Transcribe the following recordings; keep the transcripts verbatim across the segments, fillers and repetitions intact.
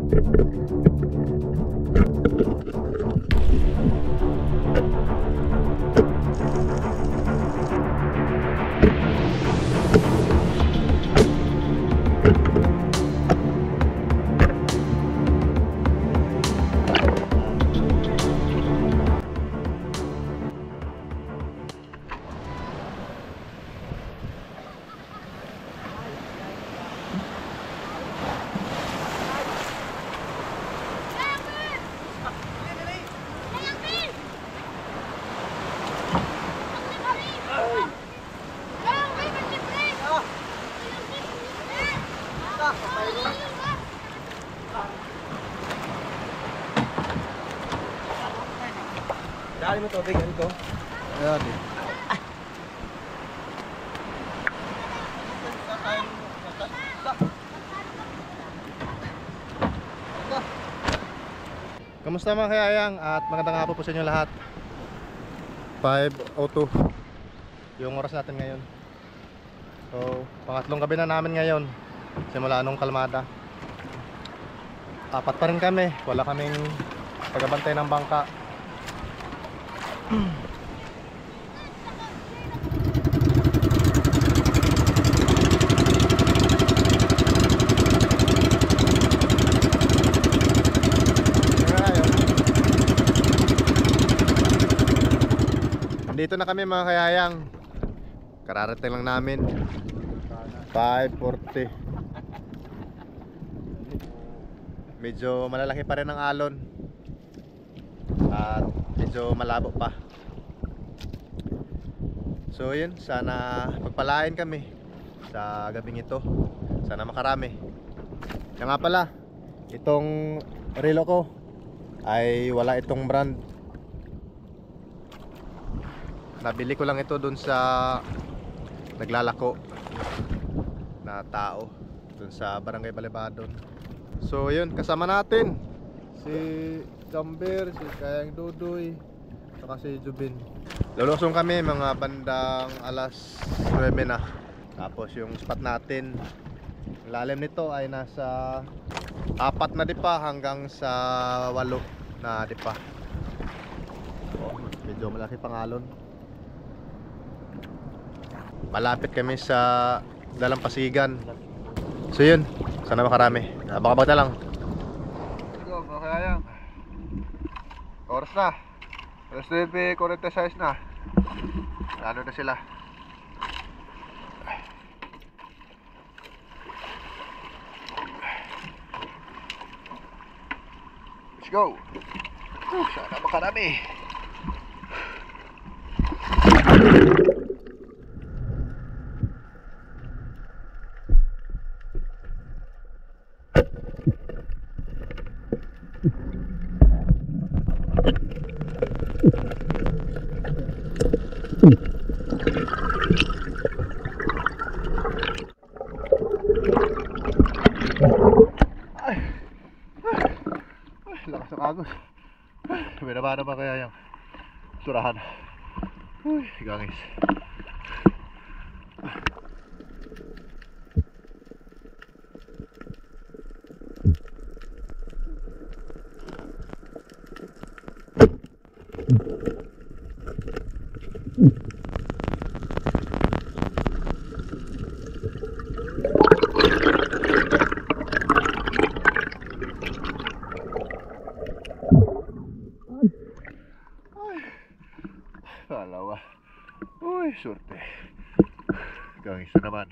Dali mo tubig, ano to? Ayan eh. Kamusta mga kayayang at magandang hapon po sa inyo lahat. Five oh two yung oras natin ngayon. So pangatlong gabi na namin ngayon simula nung kalmada. Apat pa rin kami, wala kaming tagabantay ng bangka. Dito na kami mga kayayang. Kararating lang namin. Five forty. Medyo malalaki pa rin ang alon at medyo malabo pa. So yun, sana pagpalain kami sa gabing ito. Sana makarami. Kaya nga pala, itong relo ko ay wala itong brand. Nabili ko lang ito dun sa naglalako na tao dun sa Barangay Balibadon. So yun, kasama natin si Jumper, si Kayang Dudoy, saka si Jubin. Lulusong kami mga bandang alas nuwebe na. Tapos yung spot natin, lalim nito ay nasa apat na dipa hanggang sa walo na dipa. Oh, medyo malaki pangalon. Malapit kami sa Dalampasigan. So yun, sana makarami. Baka-baka na lang. Let's go mga kayayang. Oras na alas nuwebe forty-six na. Lalo na sila. Let's go. uh, Sana makarami. Ay, ay, lakas ng agos. Binaba na ba kaya yung surahan? Uy, gangis. Kalawa. Uy, surte. Gangis na naman.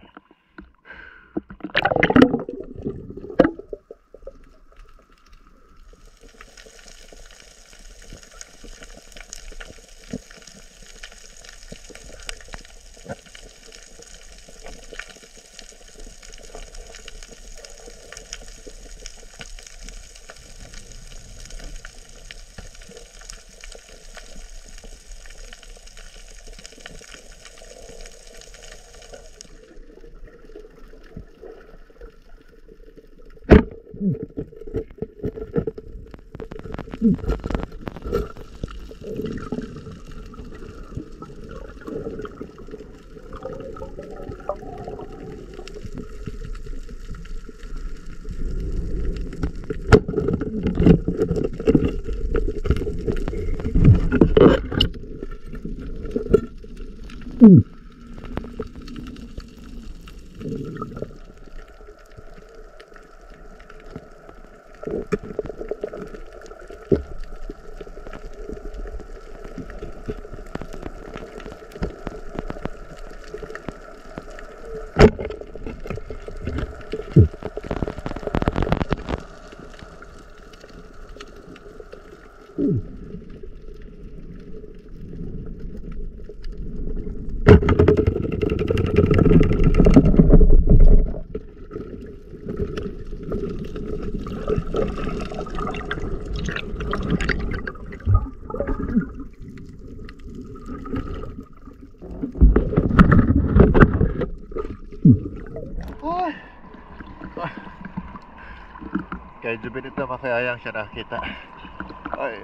Kaya Jubin ito, makayayang siya nakita. Ay.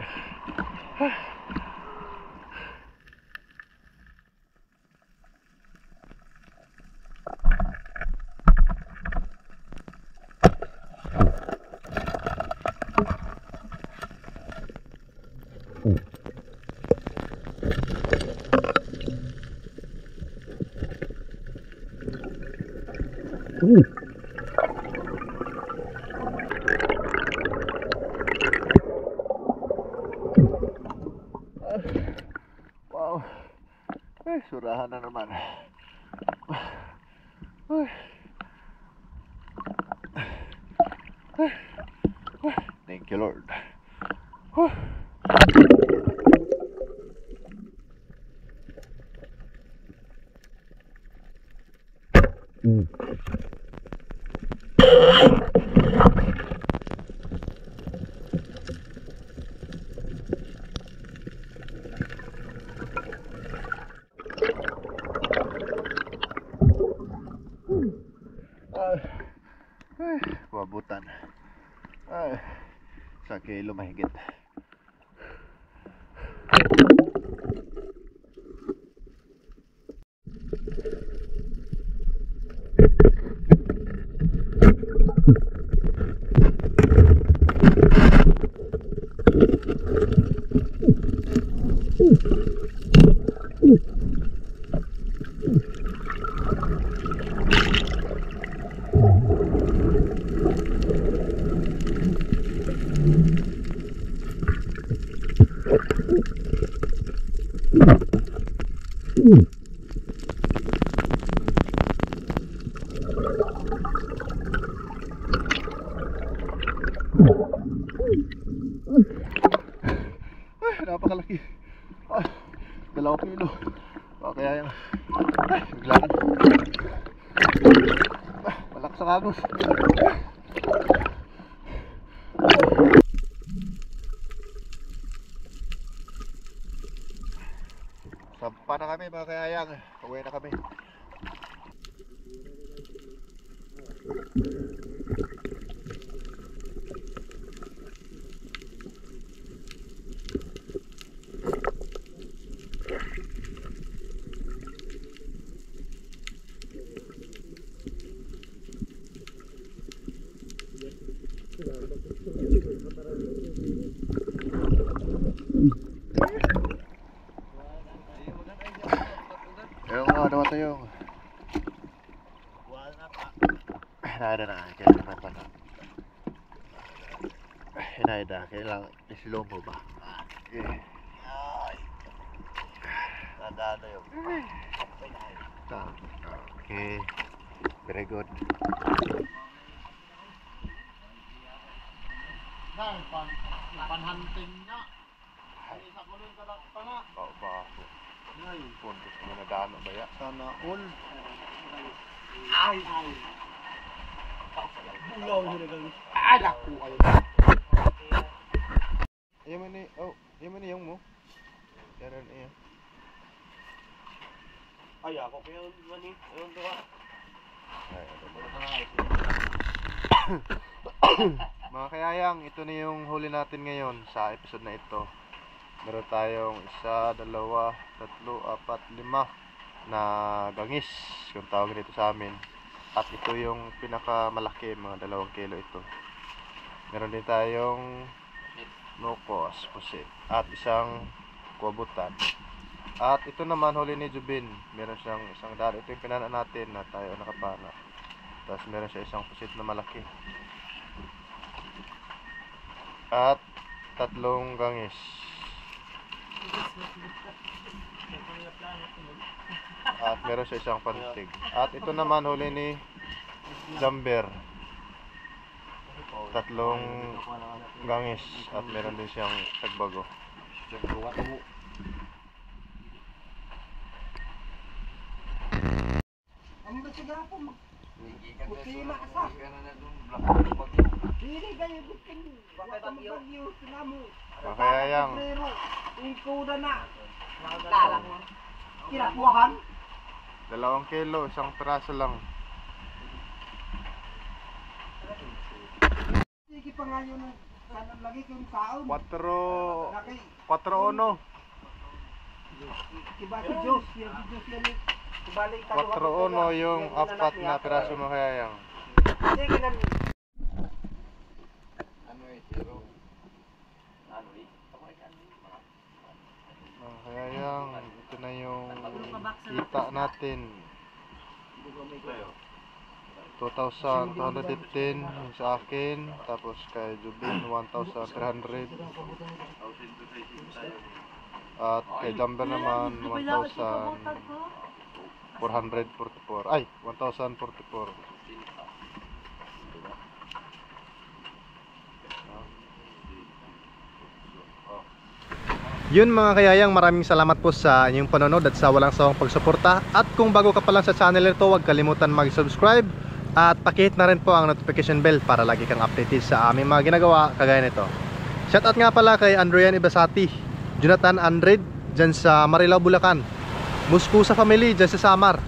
Wow. Eh, surahan na naman. Ay. Thank you, Lord. Mm. Ay, ay, wabutan. Ay, sa kilo mahigit. Ay, napakalaki. Ay, dalawang kilo. O, kaya yung ay, biglaan. Ay, malakas ang agos. Sampa na kami mga kayayang. Uwi na kami. Yung ano naman tayo. Hinahida na. Kaya naman pa na. Hinahida. Kailangan islo mo ba? Okay. Nadaan na yun. Okay. Very good. Panhunting na. Isa ko rin kalak pa nga. Oo ba? Puntos mo na daan ba ya? Sana all. Ay, ay. Bulaw nyo na gano'n. Ay, naku kayo. Iya man ni, oh, iya man ni yung mo. Daran iya. Ay, ako kaya man ni. Ayun to ka. Ay, mga kayayang, ito na yung huli natin ngayon sa episode na ito. Meron tayong isa, dalawa, tatlo, apat, lima na gangis, kung tawag dito sa amin. At ito yung pinakamalaki, mga dalawang kilo ito. Meron din tayong nukos, pusit, at isang kuwabutan. At ito naman huli ni Jubin, meron siyang isang daro. Ito yung pinana natin na tayo nakapana. Tapos meron siya isang pusit na malaki. At tatlong gangis. At meron siya isang pantig. At ito naman huli ni Jumper. Tatlong gangis. At meron din siyang tagbago. Ang basiga po. Kusina sa. Dili kayo gutin. Bakit ang bagyo sinamo? Makayayang. Ikaw na na. Kinakuhan? Dalawang kilo, isang piraso lang. Sige pa nga yun. Kanan lagi kayong taon. Quattro, Laki. quattro uno. Iba si Diyos. Yung si Diyos yan. Ibalik ka. Quattro uno yung apat na piraso makayayang. Sige na. Makayayang, ito na yung kita natin. two thousand two hundred fifteen yung sa akin, tapos kay Jubin one thousand three hundred, at kay Jumper naman one thousand four hundred forty-four, ay one thousand forty-four. Yun mga kayayang, maraming salamat po sa inyong panonood at sa walang sawang pagsuporta. At kung bago ka pa lang sa channel nito, huwag kalimutan mag-subscribe at pakihit na rin po ang notification bell para lagi kang updated sa aming mga ginagawa kagaya nito. Shoutout nga pala kay Andrian Ibasati, Jonathan Andred dyan sa Marilao, Bulacan, Muscusa family dyan sa Samar,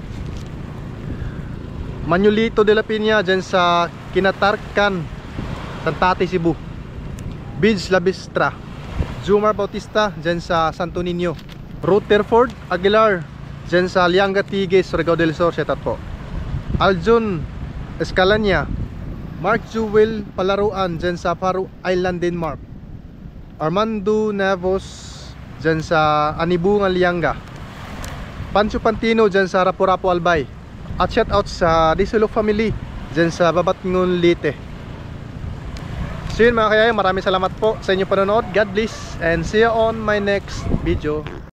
Manolito de la Piña dyan sa Kinatarkan, Tantati, Cebu, Bids Labistra, Zumar Bautista dyan sa Santo Niño, Rutherford Aguilar dyan sa Lianga Tigis, Surigao del Sur, shoutout po. Aljun Escalania, Mark Jewel Palaruan dyan sa Faroe Island, Denmark, Armando Nevos dyan sa Anibungan, Lianga, Pancho Pantino dyan sa Rapu-Rapu, Albay, at shoutout sa Disulok family dyan sa Babatngon, Leyte. So yun mga kayayang, maraming salamat po sa inyong panonood. God bless and see you on my next video.